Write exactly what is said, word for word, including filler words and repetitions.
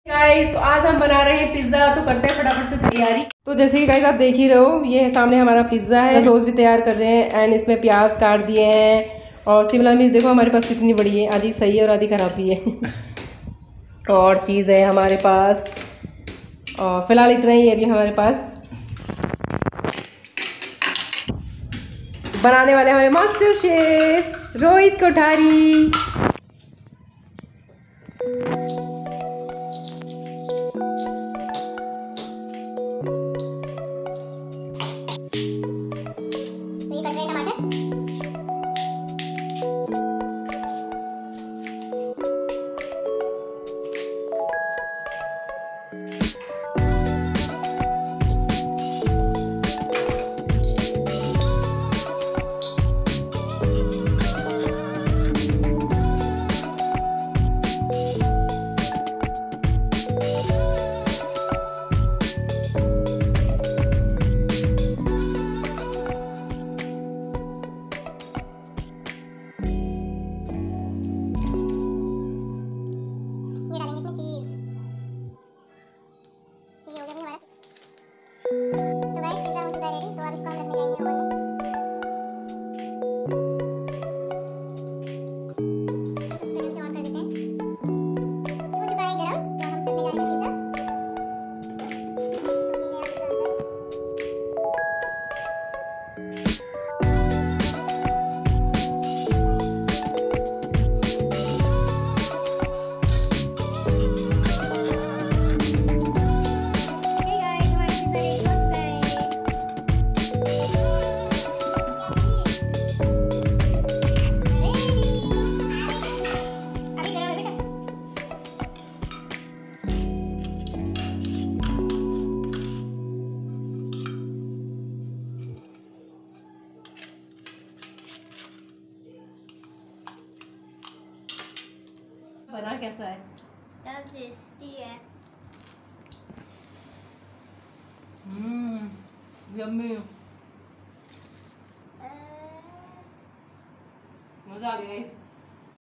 Guys तो आज हम बना रहे हैं पिज्जा। तो करते हैं फटाफट से तैयारी। तो जैसे कि गाइस आप देख ही रहे हो, ये है सामने हमारा पिज्जा है। सॉस भी तैयार कर रहे हैं एंड इसमें प्याज काट दिए हैं और शिमला मिर्च देखो हमारे पास कितनी बड़ी है, आधी सही है और आधी खराब भी है। और चीज़ है हमारे पास, और फिलहाल इतना ही है अभी हमारे पास। बनाने वाले हमारे मास्टर शेफ रोहित कोठारी। बना कैसा है? टेस्टी है। Hmm, yummy. मजा आ गया।